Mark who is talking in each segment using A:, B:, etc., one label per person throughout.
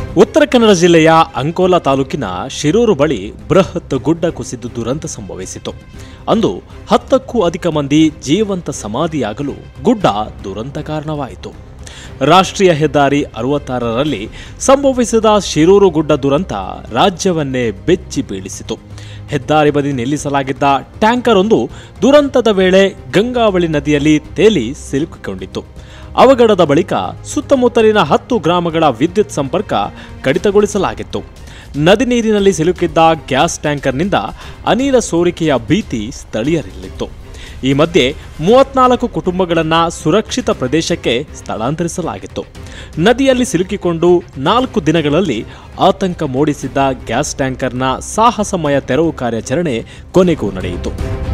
A: ಉತ್ತರ ಕನ್ನಡ ಜಿಲ್ಲೆಯ ಅಂಕೋಲಾ ತಾಲೂಕಿನ ಶಿರೂರು ಬಳಿ ಬೃಹತ್ ಗುಡ್ಡ ಕುಸಿದು ದುರಂತ ಸಂಭವಿಸಿತು. ಅಂದು 10ಕ್ಕೂ ಅಧಿಕ ಮಂದಿ ಜೀವಂತ ಸಮಾಧಿಯಾಗಲು ಗುಡ್ಡ ದುರಂತ ಕಾರಣವಾಯಿತು. ರಾಷ್ಟ್ರೀಯ ಹೆದ್ದಾರಿ 66ರಲ್ಲಿ ಸಂಭವಿಸಿದ ಶಿರೂರು ಗುಡ್ಡ ದುರಂತ ರಾಜ್ಯವನ್ನೇ ಬೆಚ್ಚಿ ಬೀಳಿಸಿತು. ಹೆದ್ದಾರಿ ಬದಿ ನಿಲ್ಲಿಸಲಾಗಿದ್ದ ಟ್ಯಾಂಕರ್ ಒಂದು ದುರಂತದ ವೇಳೆ ಗಂಗಾವಳಿ ನದಿಯಲ್ಲಿ ತೇಲಿ ಸಿಲುಕಿಕೊಂಡಿತ್ತು. ಅವಘಡದ ಬಳಿಕ ಸುತ್ತಮುತ್ತಲಿನ 10 ಗ್ರಾಮಗಳ ವಿದ್ಯುತ್ ಸಂಪರ್ಕ ಕಡಿತಗೊಳಿಸಲಾಗಿತ್ತು. ನದಿ ನೀರಿನಲ್ಲಿ ಸಿಲುಕಿದ್ದ ಗ್ಯಾಸ್ ಟ್ಯಾಂಕರ್ನಿಂದ ಅನಿಲ ಸೋರಿಕೆಯ ಭೀತಿ ಸ್ಥಳೀಯರಲ್ಲಿತ್ತು. ಈ ಮಧ್ಯೆ 34 ಕುಟುಂಬಗಳನ್ನು ಸುರಕ್ಷಿತ ಪ್ರದೇಶಕ್ಕೆ ಸ್ಥಳಾಂತರಿಸಲಾಗಿತ್ತು. ನದಿಯಲ್ಲಿ ಸಿಲುಕಿಕೊಂಡು 4 ದಿನಗಳಲ್ಲಿ ಆತಂಕ ಮೂಡಿಸಿದ್ದ ಗ್ಯಾಸ್ ಟ್ಯಾಂಕರ್ನ ಸಾಹಸಮಯ ತೆರವು ಕಾರ್ಯಾಚರಣೆ ಕೊನೆಗೂ ನಡೆಯಿತು.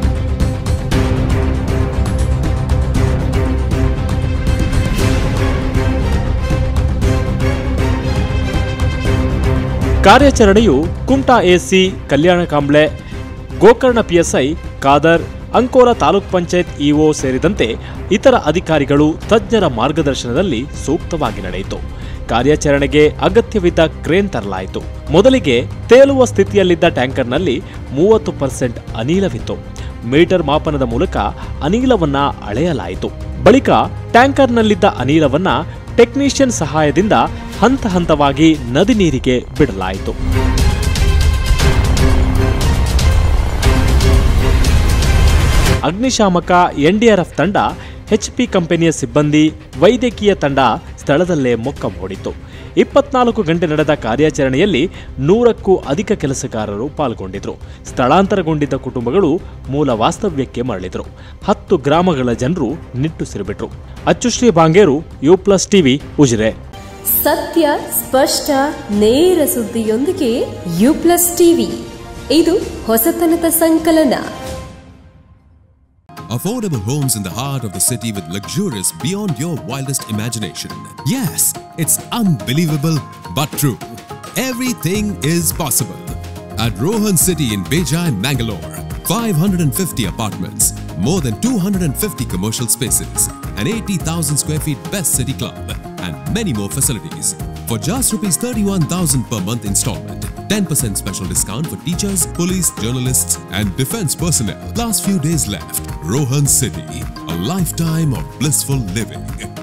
A: ಕಾರ್ಯಾಚರಣೆಯು Kumta AC, Kalyan Kamble, Gokarna PSI Khader, Ankola taluk panchayat EO ಸೇರಿದಂತೆ ಇತರ ಅಧಿಕಾರಿಗಳು ತಜ್ಞರ ಮಾರ್ಗದರ್ಶನದಲ್ಲಿ ಸೂಕ್ತವಾಗಿ ನಡೆಯಿತು. ಕಾರ್ಯಾಚರಣೆಗೆ ಅಗತ್ಯವಿದ್ದ ಕ್ರೇನ್ ತರಲಾಯಿತು. ಮೊದಲಿಗೆ ತೇಲುವ ಸ್ಥಿತಿಯಲ್ಲಿದ್ದ ಟ್ಯಾಂಕರ್ನಲ್ಲಿ 30% ಅನಿಲವಿತ್ತು. ಮೀಟರ್ ಮಾಪನದ ಮೂಲಕ ಅನಿಲವನ್ನ ಅಳೆಯಲಾಯಿತು. ಬಳಿಕ ಟ್ಯಾಂಕರ್ನಲ್ಲಿದ್ದ ಅನಿಲವನ್ನ ಟೆಕ್ನಿಷಿಯನ್ ಸಹಾಯದಿಂದ ಹಂತ ಹಂತವಾಗಿ ನದಿ ನೀರಿಗೆ ಬಿಡಲಾಯಿತು. ಅಗ್ನಿಶಾಮಕ, ಎನ್ಡಿಆರ್ಎಫ್ ತಂಡ, ಎಚ್ಪಿ ಕಂಪನಿಯ ಸಿಬ್ಬಂದಿ, ವೈದ್ಯಕೀಯ ತಂಡ ಸ್ಥಳದಲ್ಲೇ ಮೊಕ್ಕ ಮೂಡಿತು. 24 ಗಂಟೆ ನಡೆದ ಕಾರ್ಯಾಚರಣೆಯಲ್ಲಿ 100ಕ್ಕೂ ಅಧಿಕ ಕೆಲಸಗಾರರು ಪಾಲ್ಗೊಂಡಿದ್ರು. ಸ್ಥಳಾಂತರಗೊಂಡಿದ್ದ ಕುಟುಂಬಗಳು ಮೂಲ ವಾಸ್ತವ್ಯಕ್ಕೆ ಮರಳಿದ್ರು. 10 ಗ್ರಾಮಗಳ ಜನರು ನಿಟ್ಟುಸಿರುಬಿಟ್ರು. ಅಚ್ಚುಶ್ರೀ ಬಾಂಗೇರು, U+ TV, ಉಜಿರೆ.
B: ಸತ್ಯ, ಸ್ಪಷ್ಟ, ನೇರ ಸುದ್ದಿಯೊಂದಿಗೆ U+ TV. ಇದು ಹೊಸತನದ ಸಂಕಲನ.
C: Affordable homes in the heart of the city with luxurious beyond your wildest imagination. Yes, it's unbelievable but true. Everything is possible. At Rohan City in Beja and Mangalore, 550 apartments, more than 250 commercial spaces, an 80,000 square feet best city club, and many more facilities. For just ₹31,000 per month installment, 10% special discount for teachers, police, journalists, and defense personnel. Last few days left. Rohan City, a lifetime of blissful living.